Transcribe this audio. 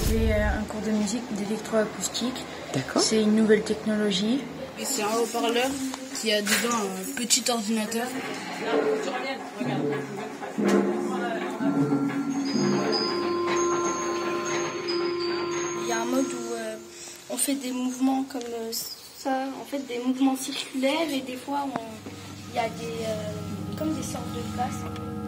fait un cours de musique d'électroacoustique. D'accord. C'est une nouvelle technologie. Et c'est un haut-parleur qui a dedans un petit ordinateur. Il y a un mode où on fait des mouvements comme ça, en fait des mouvements circulaires et des fois il y a comme des sortes de glaces.